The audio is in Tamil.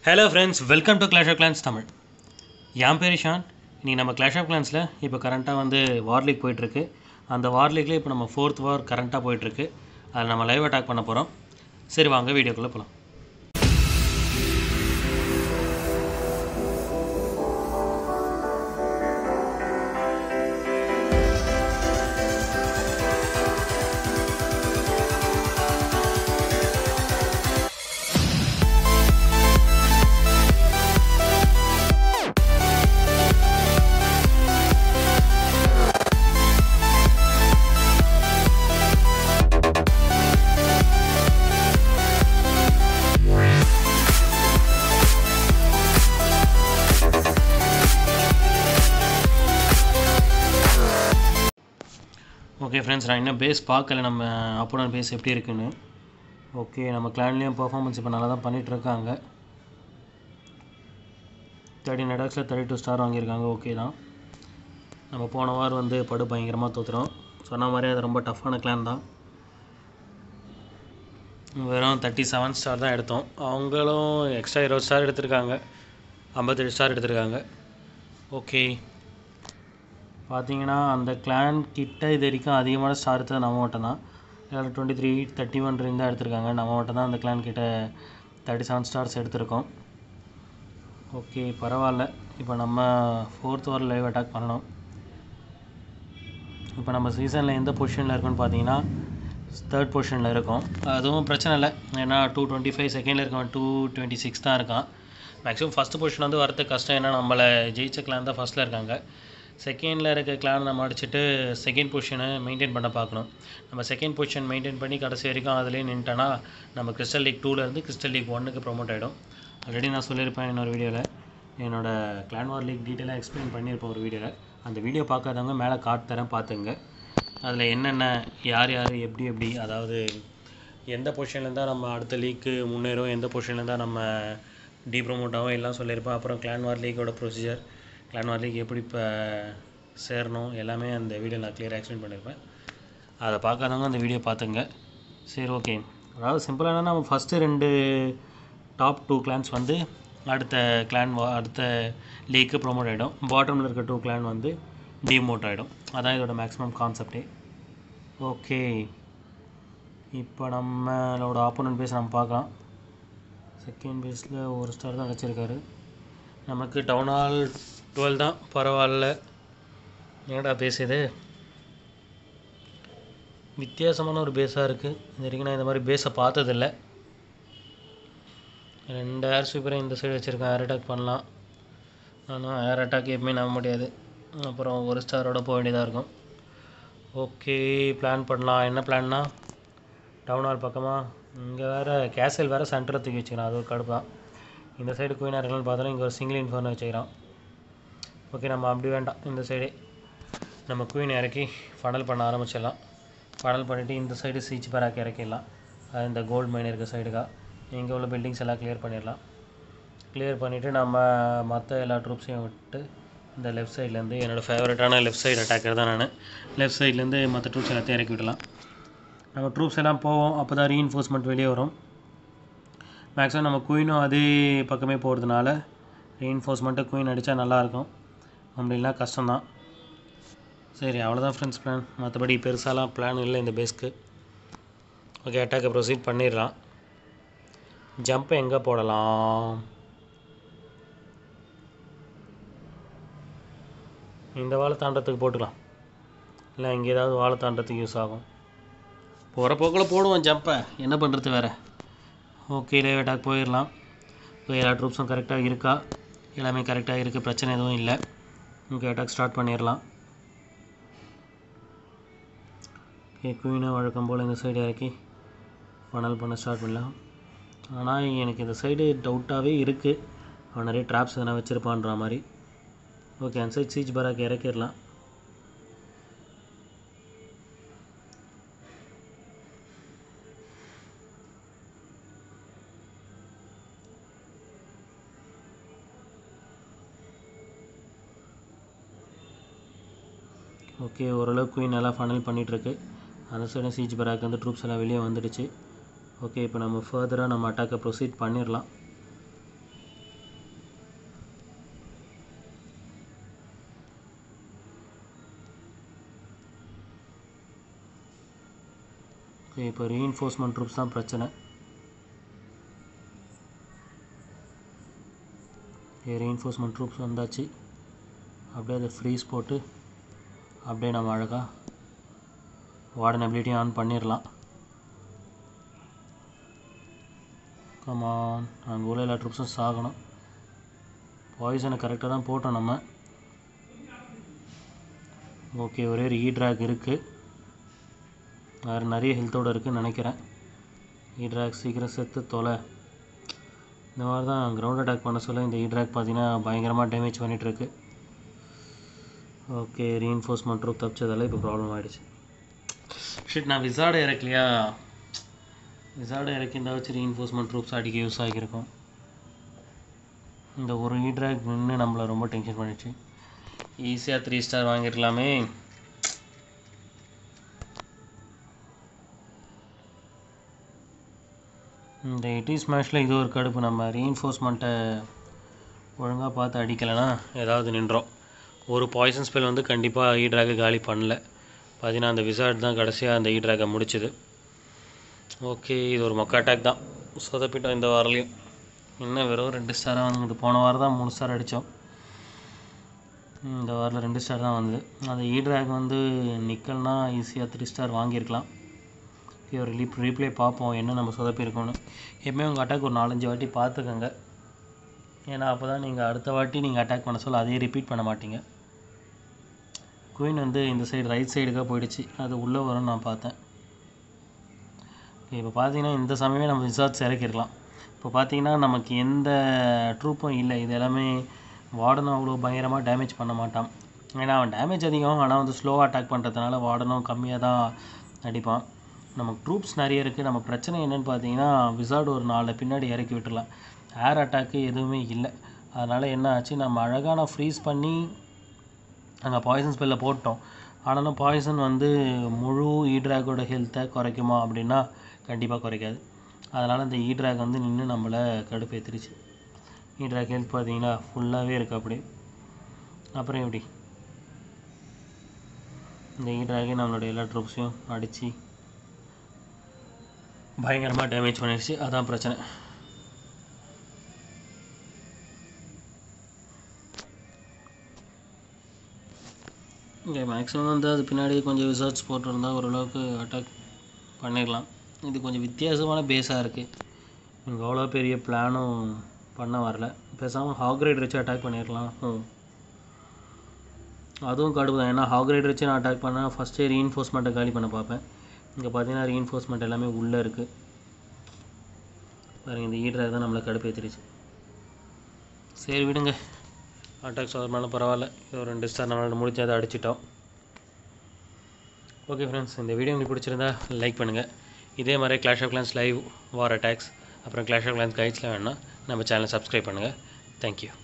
Hello friends, welcome to Clash of Clans Tamil. என் பேர் ஷான். இன்றைக்கி நம்ம Clash of Clansல இப்போ கரண்ட்டாக வந்து வார் லீக் போயிட்டுருக்கு. அந்த வார் லீக்லேயே இப்போ நம்ம 4th வார் கரண்ட்டாக போயிட்டுருக்கு. அதில் நம்ம லைவ் அட்டாக் பண்ண போகிறோம். சரி வாங்க வீடியோக்குள்ளே போகலாம். ஓகே ஃப்ரெண்ட்ஸ், நான் இன்னும் பேஸ் பார்க்கல நம்ம அப்போனன்ட் பேஸ் எப்படி இருக்குன்னு. ஓகே, நம்ம கிளான்லேயும் பர்ஃபார்மன்ஸ் இப்போ நல்லா தான் பண்ணிகிட்ருக்காங்க. 13 அட்டாக்ஸில் 32 ஸ்டார் வாங்கியிருக்காங்க. ஓகே தான். நம்ம போன வாரம் வந்து படு பயங்கரமாக தோற்றுறோம். சொன்ன மாதிரி அது ரொம்ப டஃப்பான கிளான் தான். வெறும் 37 ஸ்டார் தான் எடுத்தோம். அவங்களும் எக்ஸ்ட்ரா 20 ஸ்டார் எடுத்திருக்காங்க, 57 ஸ்டார் எடுத்திருக்காங்க. ஓகே, பார்த்தீங்கன்னா அந்த கிளான் கிட்ட இது வரைக்கும் அதிகமான ஸ்டார் எடுத்தது நம்ம மட்டும் தான். எல்லோரும் 23, 31 தான் எடுத்திருக்காங்க. நம்ம மட்டும் தான் அந்த கிளான் கிட்ட 37 ஸ்டார்ஸ் எடுத்திருக்கோம். ஓகே, பரவாயில்ல. இப்போ நம்ம 4th வார் லைவ் அட்டாக் பண்ணணும். இப்போ நம்ம சீசனில் எந்த பொசிஷனில் இருக்குன்னு பார்த்தீங்கன்னா 3rd பொசிஷனில் இருக்கோம். அதுவும் பிரச்சனை இல்லை, ஏன்னா 225 செகண்டில் இருக்கவன் 226 தான் இருக்கான். மேக்ஸிமம் ஃபஸ்ட்டு பொசிஷன் வந்து வரது கஷ்டம், ஏன்னா நம்மளை ஜெயிச்ச கிளான் தான் ஃபஸ்ட்டில் இருக்காங்க. செகண்டில் இருக்க கிளான் நம்ம அடிச்சுட்டு செகண்ட் பொசிஷனை மெயின்டைன் பண்ண பார்க்கணும். நம்ம செகண்ட் பொசிஷன் மெயின்டைன் பண்ணி கடைசி வரைக்கும் அதிலே நின்ட்டோன்னா நம்ம கிறிஸ்டல் லீக் 2லேருந்து கிறிஸ்டல் லீக் 1க்கு ப்ரொமோட் ஆகிடும். ஆல்ரெடி நான் சொல்லியிருப்பேன் இன்னொரு வீடியோவில், என்னோடய கிளான் வார் லீக் டீட்டெயிலாக எக்ஸ்பிளைன் பண்ணியிருப்பேன் ஒரு வீடியோவில். அந்த வீடியோ பார்க்காதவங்க மேலே கார்டு தரேன் பார்த்துங்க. அதில் என்னென்ன யார் யார் எப்படி எப்படி, அதாவது எந்த பொசிஷன்லேருந்தால் நம்ம அடுத்த லீக்கு முன்னேறும், எந்த பொசிஷன்லேருந்தால் நம்ம ப்ரொமோட் ஆகும் எல்லாம் சொல்லியிருப்பேன். அப்புறம் கிளான் வார் லீக்கோட ப்ரொசீஜர், கிளான் வார் லீக் எப்படி இப்போ சேரணும் எல்லாமே அந்த வீடியோ நான் கிளியராக எக்ஸ்பிளைன் பண்ணியிருப்பேன். அதை பார்க்காதவங்க அந்த வீடியோ பார்த்துங்க. சரி ஓகே, அதாவது சிம்பிளாக என்னென்னா நம்ம ஃபஸ்ட்டு 2 டாப் 2 கிளான்ஸ் வந்து அடுத்த லீக்கு ப்ரொமோட் ஆகிடும். பாட்டமில் இருக்க 2 கிளான் வந்து டிமோட் ஆகிடும். அதான் இதோட மேக்ஸிமம் கான்செப்டே. ஓகே, இப்போ நம்மளோட ஆப்போனன்ட் பேஸ் நம்ம பார்க்கலாம். செகண்ட் பேஸில் 1 ஸ்டார் தான் கிடச்சிருக்காரு. நமக்கு டவுன் ஹால் 12 தான், பரவாயில்ல. என்னடா பேஸ் இது வித்தியாசமான ஒரு பேஸாக இருக்குது. இது வரைக்கும் நான் இந்த மாதிரி பேஸை பார்த்ததில்லை. 2 ஏர் ஸ்வீப்பரை இந்த சைடு வச்சுருக்கேன், ஏர் அட்டாக் பண்ணலாம். ஆனால் ஏர் அட்டாக் எப்பவுமே நம்ப முடியாது, அப்புறம் 1 ஸ்டாரோட போக வேண்டியதாக இருக்கும். ஓகே, பிளான் பண்ணலாம். என்ன பிளான்னா, டவுன் ஹால் பக்கமாக இங்கே வேறு கேசல் வேறு சென்டரை தூக்கி வச்சுக்கலாம், அது ஒரு கடுப்பு தான். இந்த சைடு குயினாக இருக்கலாம்னு பார்த்தாலும் இங்கே ஒரு சிங்கிள் இன்ஃபர்னு வச்சுக்கிறான். ஓகே, நம்ம அப்படி வேண்டாம். இந்த சைடு நம்ம குயின் இறக்கி ஃபனல் பண்ண ஆரம்பிச்சிடலாம். ஃபனல் பண்ணிவிட்டு இந்த சைடு சீச் பேராக்கி இறக்கிடலாம். அது இந்த கோல்டு மைன் இருக்க சைடுக்காக இங்கே உள்ள பில்டிங்ஸ் எல்லாம் கிளியர் பண்ணிடலாம். கிளியர் பண்ணிவிட்டு நம்ம மற்ற எல்லா ட்ரூப்ஸையும் விட்டு இந்த லெஃப்ட் சைட்லேருந்து, என்னோடய ஃபேவரட்டான லெஃப்ட் சைடு அட்டாக்கர் தான் நான், லெஃப்ட் சைட்லேருந்து மற்ற ட்ரூப்ஸ் எல்லாத்தையும் இறக்கி விடலாம். நம்ம ட்ரூப்ஸ் எல்லாம் போவோம், அப்போ தான் ரீஇன்ஃபோர்ஸ்மெண்ட் வெளியே வரும். மேக்ஸிமம் நம்ம குயினும் அதே பக்கமே போகிறதுனால ரீஇன்ஃபோர்ஸ்மெண்ட்டு குயின் அடித்தா நல்லாயிருக்கும், அப்படின்னா கஷ்டம்தான். சரி, அவ்வளோதான் ஃப்ரெண்ட்ஸ் பிளான். மற்றபடி பெருசாலாம் பிளான் இல்லை இந்த பேஸ்க்கு. ஓகே, அட்டாக்கை ப்ரொசீட் பண்ணிடலாம். ஜம்ப்பை எங்கே போடலாம்? இந்த வாழை தாண்டத்துக்கு போட்டுக்கலாம், இல்லை இங்கே ஏதாவது வாழை தாண்டத்துக்கு யூஸ் ஆகும். போகிற போக்கில் போடுவோம் ஜம்ப்பை, என்ன பண்ணுறது வேறு. ஓகே, லைவ் அட்டாக் போயிடலாம். இப்போ எல்லா ட்ரூப்ஸும் கரெக்டாக இருக்கா? எல்லாமே கரெக்டாக இருக்குது, பிரச்சனை எதுவும் இல்லை. ஓகே, அட்டாக் ஸ்டார்ட் பண்ணிடலாம். ஓகே, குயினை வழக்கம் போல் இந்த சைடு இறக்கி ஃபனல் பண்ண ஸ்டார்ட் பண்ணலாம். ஆனால் எனக்கு இந்த சைடு டவுட்டாகவே இருக்குது, அவன் நிறைய ட்ராப்ஸ் எதனா வச்சுருப்பான்ற மாதிரி. ஓகே, அந்த சைடு சீச் பராக்கு இறக்கிடலாம். ஓகே, ஓரளவுக்கு குயின் நல்லா ஃபனல் பண்ணிகிட்ருக்கு. அந்த சைடு சீச் பராக் வந்து ட்ரூப்ஸ் எல்லாம் வெளியே வந்துடுச்சு. ஓகே, இப்போ நம்ம ஃபர்தராக நம்ம அட்டாக்கை ப்ரொசீட் பண்ணிடலாம். இப்போ ரீஇன்ஃபோர்ஸ்மெண்ட் ட்ரூப்ஸ் தான் பிரச்சனை. ரீஇன்ஃபோர்ஸ்மெண்ட் ட்ரூப்ஸ் வந்தாச்சு. அப்படியே அதை ஃப்ரீஸ் போட்டு அப்படியே நம்ம அழகாக வார்டன் அபிலிட்டியும் ஆன் பண்ணிடலாம். கமான், அங்கே உள்ள எல்லா ட்ரூப்ஸும் சாகணும். பாய்சனை கரெக்டாக தான் போட்டோம் நம்ம. ஓகே, ஒரே ஒரு ட்ராக் இருக்குது. வேறு நிறைய ஹெல்த்தோடு இருக்குதுன்னு நினைக்கிறேன். ட்ராக் சீக்கிரம் செத்து தொலை. இந்த மாதிரி தான் கிரவுண்ட் அட்டாக் பண்ண சொல்ல இந்த ட்ராக் பார்த்திங்கன்னா பயங்கரமாக டேமேஜ் பண்ணிகிட்ருக்கு. ஓகே, ரீஇன்ஃபோர்ஸ்மெண்ட் ட்ரூப் தப்பிச்சதால இப்போ ப்ராப்ளம் ஆகிடுச்சு. ஷிட், நான் விசார்டை இறக்கலையா? விசார்டை இறக்கியிருந்தா வச்சு ரீஇன்ஃபோர்ஸ்மெண்ட் ட்ரூப்ஸ் அடிக்க யூஸ் ஆகியிருக்கும். இந்த ஒரு ட்ராக் நின்று நம்மளை ரொம்ப டென்ஷன் பண்ணிடுச்சு. ஈஸியாக 3 ஸ்டார் வாங்கிடலாமே. இந்த எட்டி ஸ்மாஷில் இது ஒரு கடுப்பு. நம்ம ரீஇன்ஃபோர்ஸ்மெண்ட்டை ஒழுங்காக பார்த்து அடிக்கலைன்னா ஏதாவது நின்றோம். ஒரு பாய்சன் ஸ்பெல் வந்து கண்டிப்பாக ட்ராகை காலி பண்ணல. பார்த்தீங்கன்னா அந்த விசார்ட் தான் கடைசியாக அந்த ட்ராகை முடிச்சுது. ஓகே, இது ஒரு மொக்க அட்டாக் தான். சொதப்பிட்டோம் இந்த வாரலையும். இன்னும் வெறும் 2 ஸ்டாராக வந்துது. போன வாரம் தான் 3 ஸ்டார் அடித்தோம். இந்த வாரில் 2 ஸ்டார் தான் வந்தது. அந்த ட்ராக் வந்து நிக்கல்னா ஈஸியாக 3 ஸ்டார் வாங்கியிருக்கலாம். ஒரு ரீப்ளே பார்ப்போம் என்ன நம்ம சொதப்பியிருக்கோன்னு. எப்பவுமே உங்கள் அட்டாக் ஒரு 4-5 வாட்டி பார்த்துக்கோங்க. ஏன்னா அப்போ தான் நீங்கள் அடுத்த வாட்டி நீங்கள் அட்டாக் பண்ண சொல்ல அதையே ரிப்பீட் பண்ண மாட்டீங்க. குயின் வந்து இந்த சைடு ரைட் சைடுக்காக போயிடுச்சு. அது உள்ளே வரும்னு நான் பார்த்தேன். இப்போ பார்த்தீங்கன்னா இந்த சமயமே நம்ம விசார்ட்ஸ் இறக்கிருக்கலாம். இப்போ பார்த்தீங்கன்னா நமக்கு எந்த ட்ரூப்பும் இல்லை. இது எல்லாமே வார்டனும் அவ்வளோ பயங்கரமாக டேமேஜ் பண்ண மாட்டான். ஏன்னா அவன் டேமேஜ் அதிகம், ஆனால் வந்து ஸ்லோவாக அட்டாக் பண்ணுறதுனால வார்டனும் கம்மியாக தான் அடிப்பான். நமக்கு ட்ரூப்ஸ் நிறைய இருக்குது. நம்ம பிரச்சனை என்னென்னு பார்த்தீங்கன்னா விசார்டு ஒரு 4 பின்னாடி இறக்கி விட்டுடலாம். ஏர் அட்டாக்கு எதுவுமே இல்லை. அதனால் என்ன ஆச்சு, நம்ம அழகான ஃப்ரீஸ் பண்ணி அங்கே பாய்சன் ஸ்பெல்லில் போட்டோம். ஆனாலும் பாய்சன் வந்து முழு ட்ராகோட ஹெல்த்தை குறைக்குமா அப்படின்னா கண்டிப்பாக குறைக்காது. அதனால் இந்த ட்ராக் வந்து நின்று நம்மளை கடுப்பேற்றிருச்சு. ட்ராக் ஹெல்த் பார்த்தீங்கன்னா ஃபுல்லாகவே இருக்குது. அப்படி அப்புறம் எப்படி இந்த ட்ராகே நம்மளோட எல்லா ட்ரூப்ஸையும் அடித்து பயங்கரமாக டேமேஜ் பண்ணிடுச்சு. அதான் பிரச்சனை. இங்கே மேக்ஸிமம் வந்து அது பின்னாடி கொஞ்சம் விசார்ட்ஸ் போட்டிருந்தால் ஓரளவுக்கு அட்டாக் பண்ணிடலாம். இது கொஞ்சம் வித்தியாசமான பேஸாக இருக்குது. இங்கே அவ்வளோ பெரிய பிளானும் பண்ண வரல. பேசாமல் ஹாக்ரைட் வச்சு அட்டாக் பண்ணிடலாம். அதுவும் கடுப்பு தான். ஏன்னா ஹாக்ரைட் வச்சு நான் அட்டாக் பண்ணால் ஃபஸ்ட்டே ரீஇன்ஃபோர்ஸ்மெண்ட்டை காலி பண்ண பார்ப்பேன். இங்கே பார்த்தீங்கன்னா ரீஇன்ஃபோர்ஸ்மெண்ட் எல்லாமே உள்ளே இருக்குது. பாருங்கள், இந்த ட்ராக் தான் நம்மளை கடுப்பேற்றிடுச்சு. சரி விடுங்க, அட்டாக்ஸ் வரனாலும் பரவாயில்ல. ஒரு 2 ஸ்டார் நம்மளால் முடிஞ்சு அதை அடிச்சிட்டோம். ஓகே ஃப்ரெண்ட்ஸ், இந்த வீடியோ உங்களுக்கு பிடிச்சிருந்தா லைக் பண்ணுங்கள். இதே மாதிரி Clash of Clans live war attacks அப்புறம் கிளாஷ் ஆஃப் கிளான்ஸ் கைட்ஸ்லாம் வேணுன்னா நம்ம சேனலை சப்ஸ்கிரைப் பண்ணுங்கள். தேங்க்யூ.